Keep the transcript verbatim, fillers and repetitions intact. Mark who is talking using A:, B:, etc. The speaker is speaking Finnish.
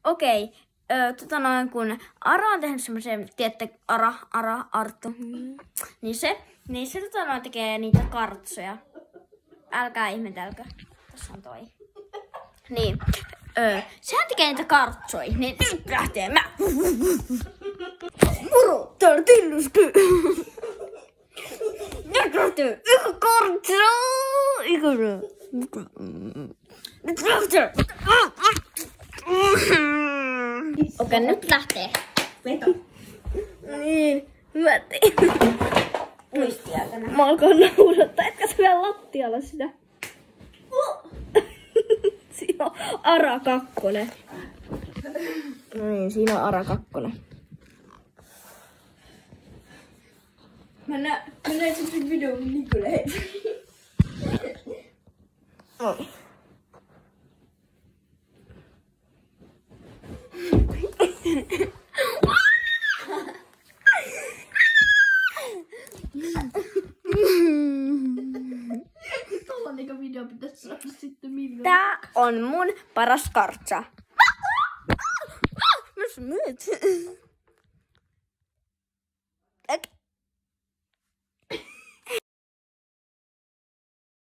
A: okei. Ö, tota noin, kun Ara on tehnyt semmoisen, tiedätte, Ara, Ara, Arttu, niin se, niin se tota noin tekee niitä kartsoja. Älkää ihmetelkö. Tässä on toi. Niin, ö, sehän tekee niitä kartsoja, niin nyt lähtee mä. Moro, täällä Tillusky. Nyt lähtee yksi kartso. Ikäinen. Nyt lähtee. Okei, nyt lähtee.
B: Veto.
A: Niin, mä tein.
B: Muistia tänään.
A: Mä alkoin naurattaa, etkä sä vielä lattialla sitä. Siinä on Ara kakkonen. No niin, siinä on Ara kakkonen.
B: Mä näen, mä näin sen videon Nikolle.
A: Noin.
B: Tollainen video pitäisi saada sitten miljoona.
A: Tää on mun paras kartsa. Myös myt.